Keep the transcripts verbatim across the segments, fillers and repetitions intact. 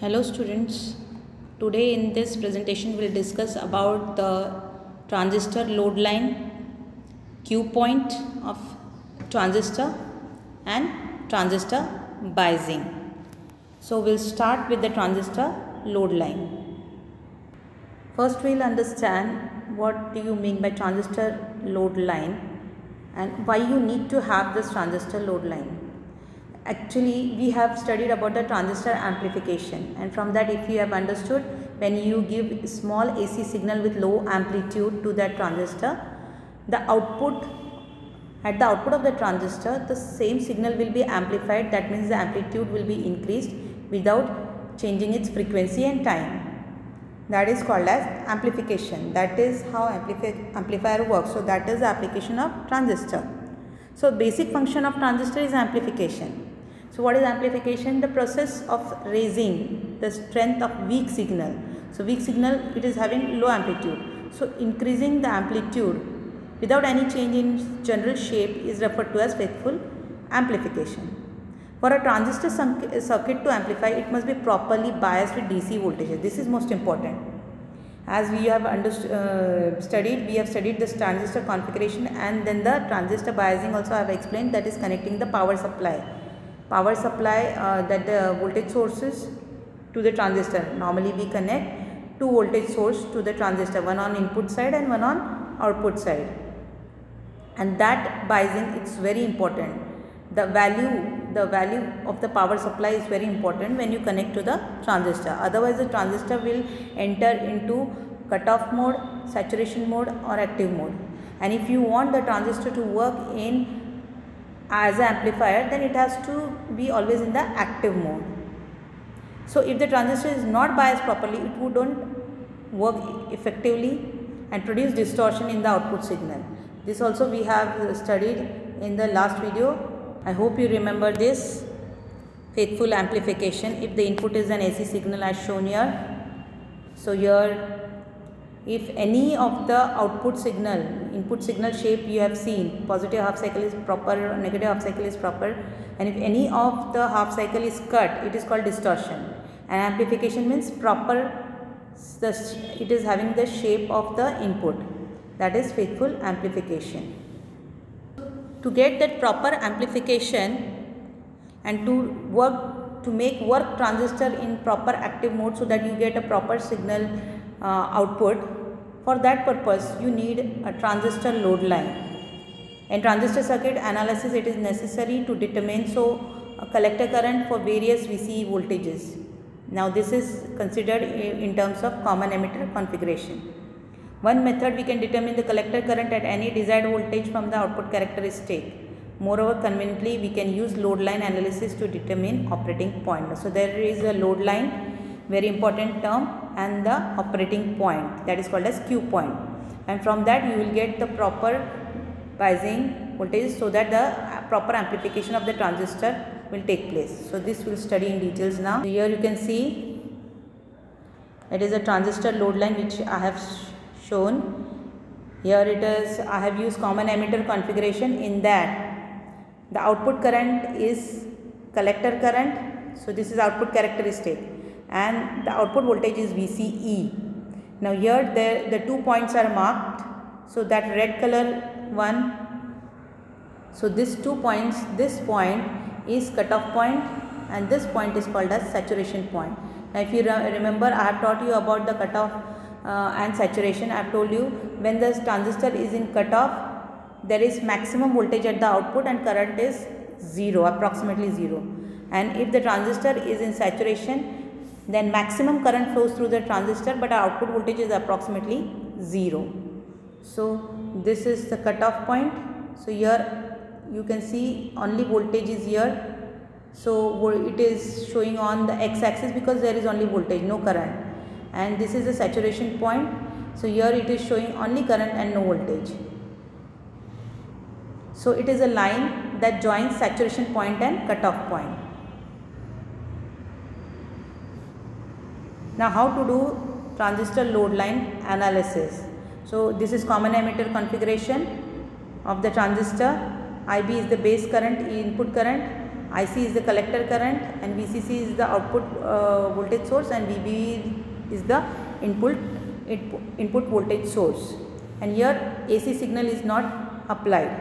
Hello students, today in this presentation we will discuss about the transistor load line, Q point of transistor and transistor biasing. So we will start with the transistor load line. First we will understand what do you mean by transistor load line and why you need to have this transistor load line. Actually, we have studied about the transistor amplification, and from that if you have understood, when you give small A C signal with low amplitude to that transistor, the output at the output of the transistor the same signal will be amplified. That means the amplitude will be increased without changing its frequency and time. That is called as amplification. That is how amplifi amplifier works. So that is the application of transistor. So basic function of transistor is amplification. So what is amplification? The process of raising the strength of weak signal. So weak signal, it is having low amplitude. So increasing the amplitude without any change in general shape is referred to as faithful amplification. For a transistor circuit to amplify, it must be properly biased with D C voltages. This is most important. As we have uh, studied, we have studied this transistor configuration, and then the transistor biasing also I have explained, that is connecting the power supply. Power supply uh, that the voltage sources to the transistor. Normally we connect two voltage source to the transistor, one on input side and one on output side. And that biasing is very important. The value, the value of the power supply is very important when you connect to the transistor. Otherwise the transistor will enter into cutoff mode, saturation mode or active mode. And if you want the transistor to work in as an amplifier, then it has to be always in the active mode. So if the transistor is not biased properly, it wouldn't work effectively and produce distortion in the output signal. This also we have studied in the last video. I hope you remember this. Faithful amplification. If the input is an A C signal as shown here. So here, if any of the output signal, input signal shape you have seen, positive half cycle is proper, negative half cycle is proper, and if any of the half cycle is cut, it is called distortion. And amplification means proper, it is having the shape of the input. That is faithful amplification. To get that proper amplification and to work, to make work transistor in proper active mode so that you get a proper signal Uh, output, for that purpose you need a transistor load line. In transistor circuit analysis, it is necessary to determine so a collector current for various V C E voltages. Now this is considered in terms of common emitter configuration. One method, we can determine the collector current at any desired voltage from the output characteristic. Moreover, conveniently we can use load line analysis to determine operating point. So there is a load line, very important term, and the operating point, that is called as Q point, and from that you will get the proper biasing voltage so that the proper amplification of the transistor will take place. So this we will study in details now. So here you can see it is a transistor load line which I have shown. Here it is, I have used common emitter configuration. In that the output current is collector current, so this is output characteristic, and the output voltage is V C E. Now here the, the two points are marked, so that red color one, so this two points, this point is cutoff point and this point is called as saturation point. Now if you re remember, I have taught you about the cutoff uh, and saturation. I have told you when the transistor is in cutoff, there is maximum voltage at the output and current is zero, approximately zero. And if the transistor is in saturation, then maximum current flows through the transistor, but our output voltage is approximately zero. So this is the cutoff point. So here you can see only voltage is here. So it is showing on the x-axis because there is only voltage, no current. And this is the saturation point. So here it is showing only current and no voltage. So it is a line that joins saturation point and cutoff point. Now how to do transistor load line analysis. So this is common emitter configuration of the transistor. I B is the base current, input current, I C is the collector current and V C C is the output uh, voltage source, and V B is the input input voltage source, and here A C signal is not applied.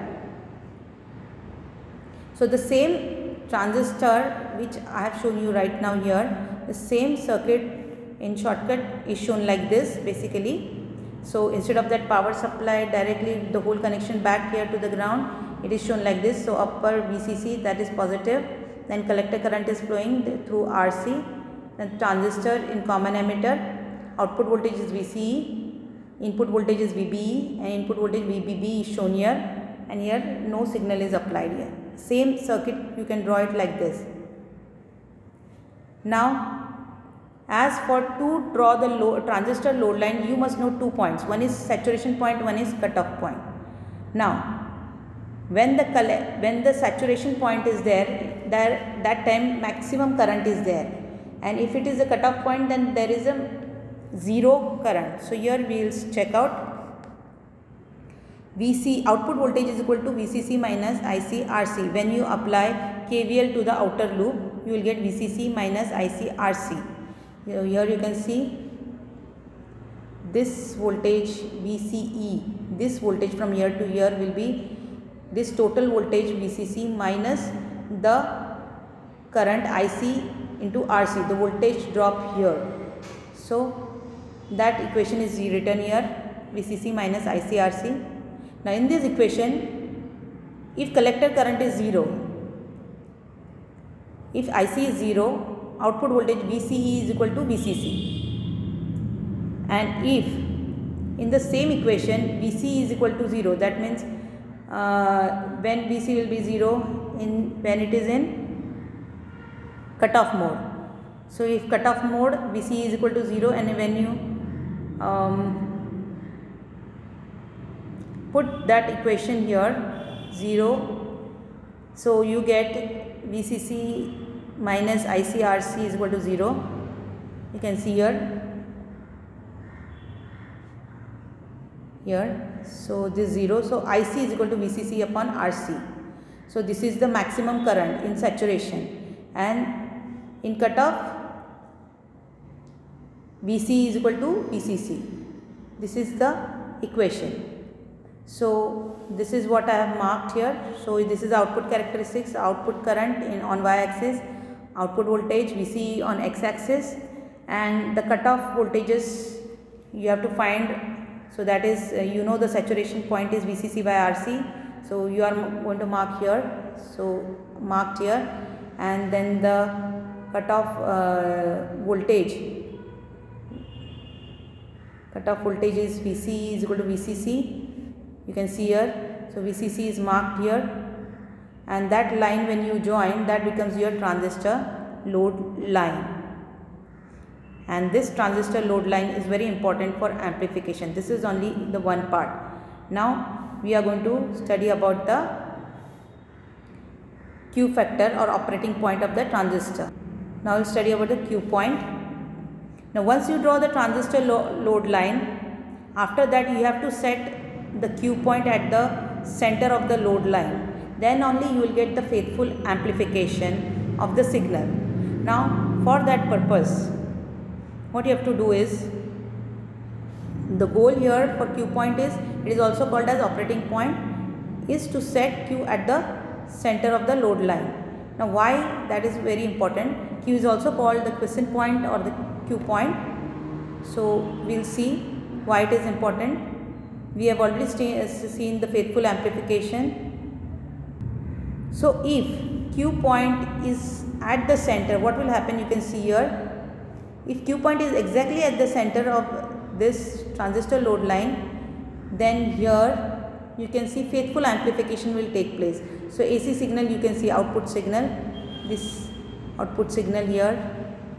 So the same transistor which I have shown you right now here, the same circuit in shortcut is shown like this basically. So instead of that power supply directly the whole connection back here to the ground, it is shown like this. So upper V C C, that is positive, then collector current is flowing through R C, then transistor in common emitter, output voltage is V C E, input voltage is V B E, and input voltage V B B is shown here, and here no signal is applied here. Same circuit you can draw it like this. Now as for to draw the load, transistor load line, you must know two points. One is saturation point, one is cutoff point. Now when the when the saturation point is there, there that time maximum current is there, and if it is a cutoff point, then there is a zero current. So here we will check out. V C output voltage is equal to V C C minus I C R C. When you apply K V L to the outer loop, you will get V C C minus I C R C. Here you can see this voltage V C E, this voltage from here to here will be this total voltage V C C minus the current I C into R C, the voltage drop here. So that equation is written here, V C C minus I C R C. Now in this equation, if collector current is zero, if I C is zero, output voltage V C E is equal to V C C, and if in the same equation V C E is equal to zero, that means uh, when V C will be zero in when it is in cutoff mode. So if cutoff mode V C E is equal to zero, and when you um, put that equation here zero, so you get V C C minus I C R C is equal to zero. You can see here here so this zero, so I C is equal to V C C upon R C. So this is the maximum current in saturation, and in cutoff V C is equal to V C C. This is the equation. So this is what I have marked here. So this is output characteristics, output current in on y-axis, output voltage V C E on x-axis, and the cutoff voltages you have to find. So that is uh, you know the saturation point is V C C by R C. So you are going to mark here. So marked here, and then the cutoff uh, voltage. Cutoff voltage is V C E is equal to V C C. You can see here. So V C C is marked here, and that line when you join, that becomes your transistor load line. And this transistor load line is very important for amplification. This is only the one part. Now we are going to study about the Q factor or operating point of the transistor. Now we will study about the Q point. Now once you draw the transistor lo load line, after that you have to set the Q point at the center of the load line. Then only you will get the faithful amplification of the signal. Now for that purpose, what you have to do is, the goal here for Q point is, it is also called as operating point, is to set Q at the center of the load line. Now why that is very important? Q is also called the quiescent point or the Q point. So we will see why it is important. We have already seen the faithful amplification. So if Q point is at the center, what will happen? You can see here. If Q point is exactly at the center of this transistor load line, then here you can see faithful amplification will take place. So A C signal, you can see output signal, this output signal here.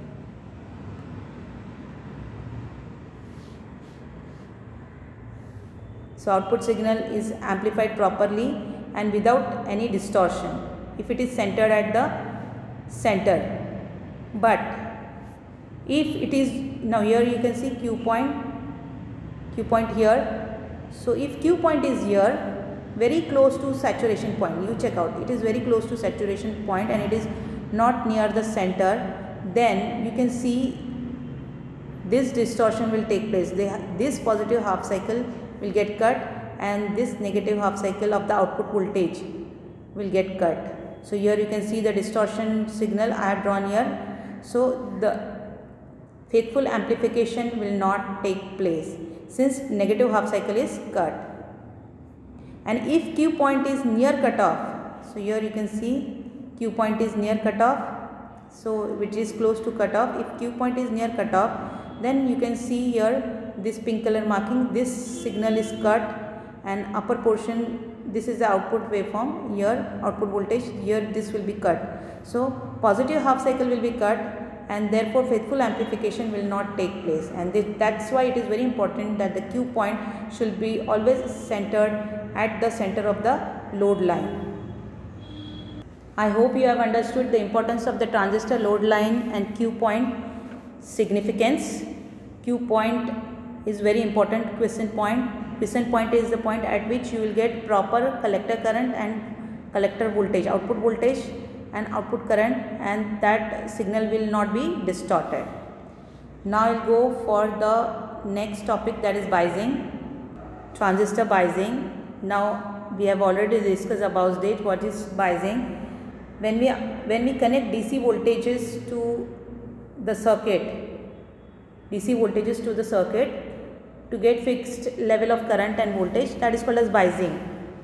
So output signal is amplified properly and without any distortion if it is centered at the center. But if it is, now here you can see Q point, Q point here. So if Q point is here, very close to saturation point. You check out, it is very close to saturation point and it is not near the center, then you can see this distortion will take place. They, this positive half cycle will get cut and this negative half cycle of the output voltage will get cut. So here you can see the distortion signal I have drawn here. So the faithful amplification will not take place since negative half cycle is cut. And if Q point is near cutoff, so here you can see Q point is near cutoff, so which is close to cutoff. If Q point is near cutoff, then you can see here this pink color marking, this signal is cut and upper portion, this is the output waveform, here output voltage, here this will be cut. So positive half cycle will be cut and therefore faithful amplification will not take place, and this, that's why it is very important that the Q point should be always centered at the center of the load line. I hope you have understood the importance of the transistor load line and Q point significance. Q point is very important quiescent point. Quiescent point is the point at which you will get proper collector current and collector voltage, output voltage and output current, and that signal will not be distorted. Now I will go for the next topic, that is biasing, transistor biasing. Now we have already discussed about it, what is biasing. When we, when we connect D C voltages to the circuit, D C voltages to the circuit to get fixed level of current and voltage, that is called as biasing.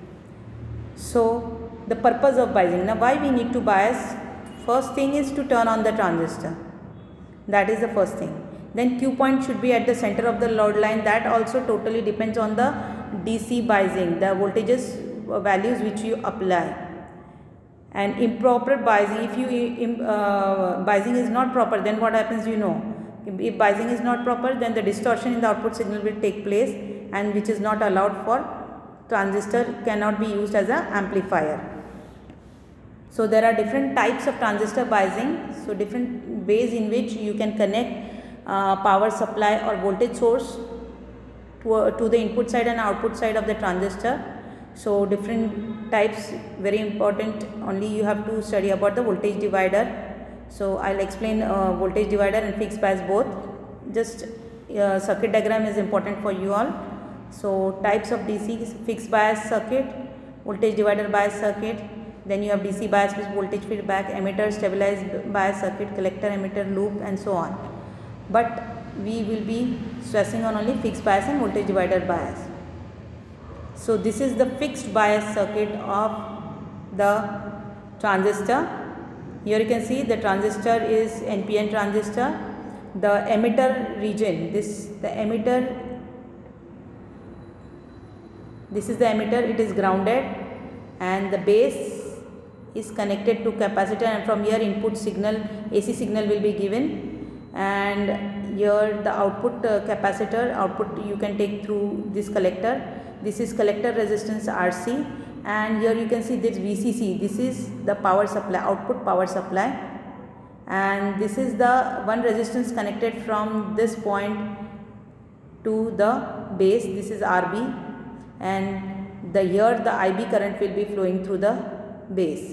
So the purpose of biasing, now why we need to bias? First thing is to turn on the transistor, that is the first thing. Then Q point should be at the center of the load line, that also totally depends on the D C biasing, the voltages values which you apply. And improper biasing, if you uh, biasing is not proper, then what happens, you know, if biasing is not proper, then the distortion in the output signal will take place, and which is not allowed for transistor, cannot be used as an amplifier. So there are different types of transistor biasing, so different ways in which you can connect uh, power supply or voltage source to, uh, to the input side and output side of the transistor. So different types, very important, only you have to study about the voltage divider. So I will explain uh, voltage divider and fixed bias both. Just uh, circuit diagram is important for you all. So types of D C, fixed bias circuit, voltage divider bias circuit, then you have D C bias with voltage feedback, emitter stabilized bias circuit, collector emitter loop, and so on. But we will be stressing on only fixed bias and voltage divider bias. So this is the fixed bias circuit of the transistor. Here you can see the transistor is N P N transistor. The emitter region, this the emitter, this is the emitter, it is grounded, and the base is connected to capacitor, and from here input signal, A C signal will be given, and here the output uh, capacitor, output you can take through this collector. This is collector resistance R C, and here you can see this V C C, this is the power supply, output power supply, and this is the one resistance connected from this point to the base, this is R B, and the here the I B current will be flowing through the base.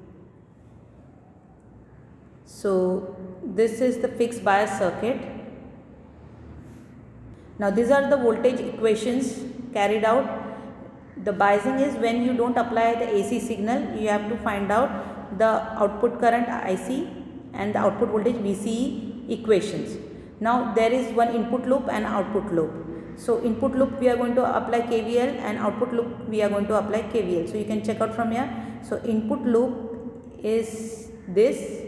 So this is the fixed bias circuit. Now these are the voltage equations carried out. The biasing is when you don't apply the A C signal, you have to find out the output current I C and the output voltage V C E equations. Now there is one input loop and output loop. So input loop we are going to apply K V L, and output loop we are going to apply K V L. So you can check out from here. So input loop is this.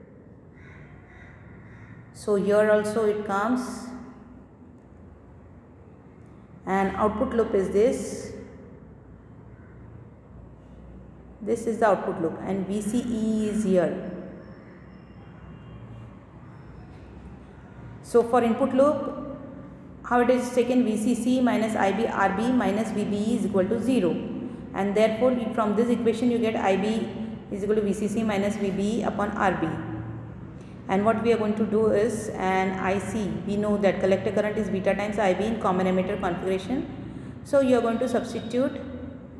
So here also it comes, and output loop is this. This is the output loop, and V C E is here. So for input loop, how it is taken, V C C minus I B R B minus V B E is equal to zero, and therefore from this equation you get I B is equal to V C C minus V B E upon R B. And what we are going to do is, an I C, we know that collector current is beta times I B in common emitter configuration. So you are going to substitute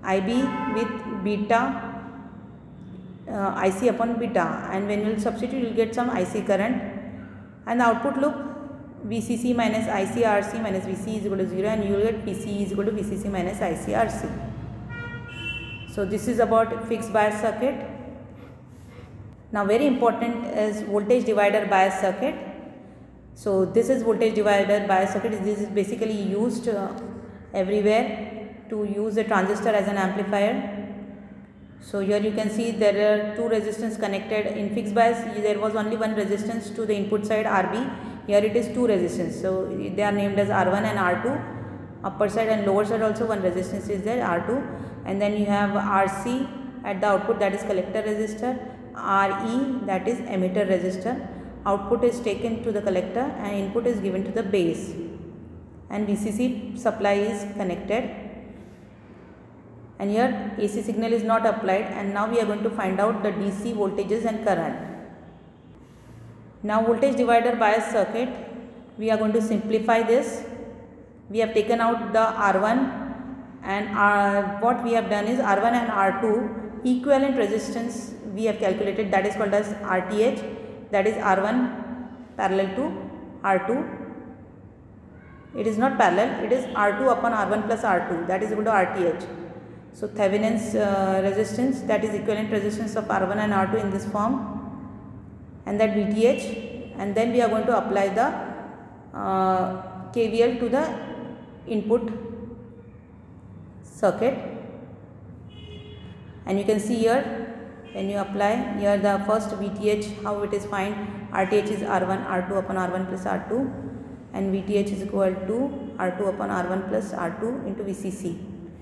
I B with beta uh, I C upon beta, and when you will substitute you will get some I C current, and the output loop V C C minus I C R C minus V C is equal to zero, and you will get P C is equal to V C C minus I C R C. So this is about fixed bias circuit. Now very important is voltage divider bias circuit. So this is voltage divider bias circuit. This is basically used uh, everywhere to use a transistor as an amplifier. So here you can see there are two resistors connected. In fixed bias there was only one resistance to the input side R B. Here it is two resistors. So they are named as R one and R two. Upper side and lower side also one resistance is there, R two. And then you have R C at the output, that is collector resistor. R E, that is emitter resistor. Output is taken to the collector and input is given to the base. And V C C supply is connected. And here A C signal is not applied, and now we are going to find out the D C voltages and current. Now voltage divider bias circuit, we are going to simplify this. We have taken out the R one, and R, what we have done is R one and R two equivalent resistance we have calculated, that is called as R T H, that is R one parallel to R two. It is not parallel, it is R two upon R one plus R two, that is equal to R T H. So Thevenin's uh, resistance, that is equivalent resistance of R one and R two in this form, and that V T H, and then we are going to apply the uh, K V L to the input circuit. And you can see here when you apply here the first V T H, how it is find. R T H is R one R two upon R one plus R two, and V T H is equal to R two upon R one plus R two into V C C.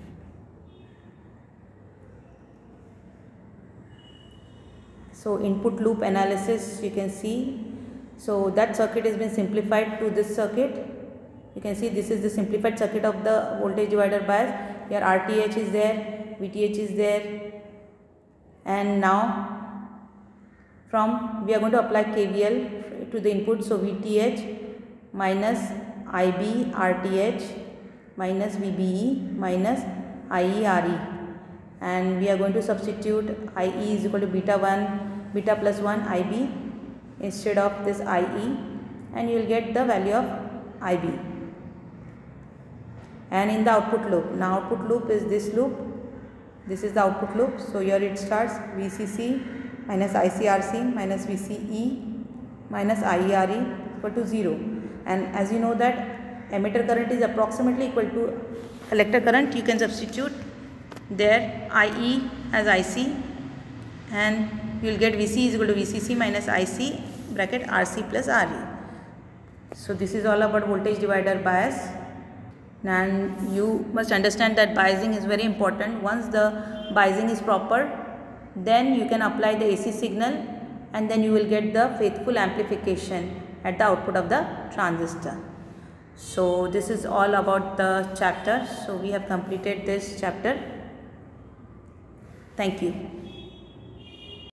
So input loop analysis you can see. So that circuit has been simplified to this circuit. You can see this is the simplified circuit of the voltage divider bias. Here R T H is there, V T H is there, and now from we are going to apply K V L to the input. So V T H minus I B R T H minus V B E minus I E R E, and we are going to substitute I E is equal to beta one, beta plus one I B instead of this I E, and you will get the value of I B. And in the output loop, now output loop is this loop, this is the output loop. So here it starts V C C minus I C R C minus V C E minus I E R E equal to zero, and as you know that emitter current is approximately equal to collector current, you can substitute there I E as I C, and you will get V C is equal to V C C minus I C bracket R C plus R E. So this is all about voltage divider bias. And you must understand that biasing is very important. Once the biasing is proper, then you can apply the A C signal, and then you will get the faithful amplification at the output of the transistor. So this is all about the chapter. So we have completed this chapter. Thank you.